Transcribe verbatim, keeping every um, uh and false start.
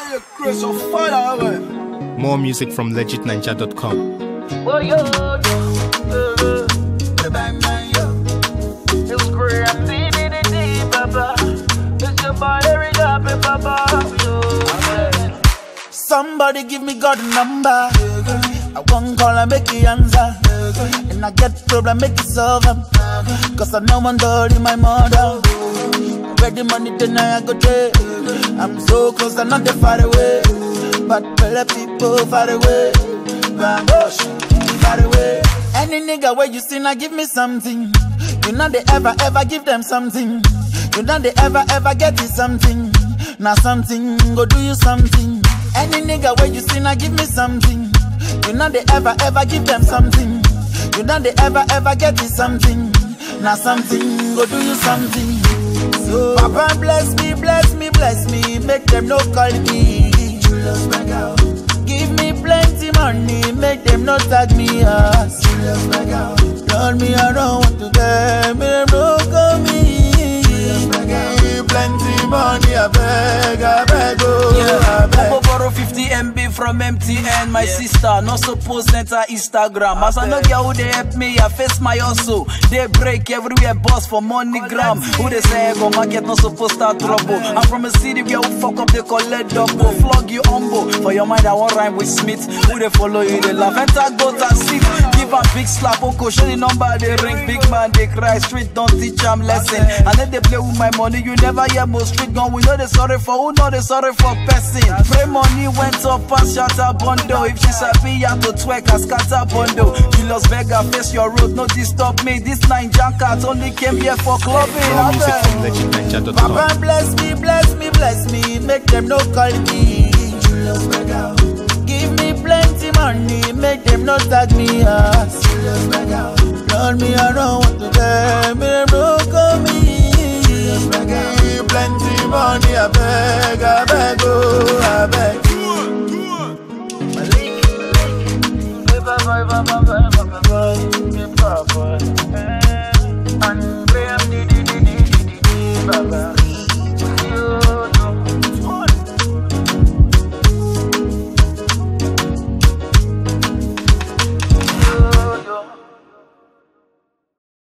More music from legit ninja dot com. Somebody give me God number. I won't call and make it answer. And I get problem, make it solve them. Cause I know one dirty my mother. Where the money then I go take. I'm so close, I'm not that far away. But better people far away. Bambosh, far away. Any nigga where you see, now give me something. You know they ever, ever give them something. You know they ever, ever get you something. Now something, go do you something. Any nigga where you see, now give me something. You know they ever, ever give them something. You know they ever, ever get you something. Now something, go do you something. So Papa bless me, bless me, bless me. Make them no call me. Give me plenty money, make them not tag me us. Tell me I don't want to get me, them no call me. Plenty money, I beg, I beg, oh, yeah. I beg. I borrow fifty M B from M T N. My yeah. sister not supposed to enter Instagram. As I know girl who they help me, I face my hustle. They break everywhere, boss for money gram. Who they say go market not supposed to start trouble. I'm from a city where who fuck up they collect double. Flog you humble. For your mind I want rhyme with Smith. Who they follow you, they laugh. Enter go to sit. Give a big slap, okay, show the number they ring. Big man they cry, street don't teach them lesson. And then they play with my money, you never hear most street gun. We know they sorry for who know they sorry for person. Pray money went up past shatter bundle. If she's happy, you have to twerk a scatter bundle. Julius Vega, face your road, no disturb me. This nine cat only came here for clubbing. More music from legit ninja dot com. Papa bless me, bless me, bless me. Make them no call me. Julius Vega. Give me plenty money, make them not tag me us. Julius Vega. Tell me I don't want to get me, them no call me. Julius Vega. Plenty money, I beg, I beg, oh, I beg. Malik, Malik,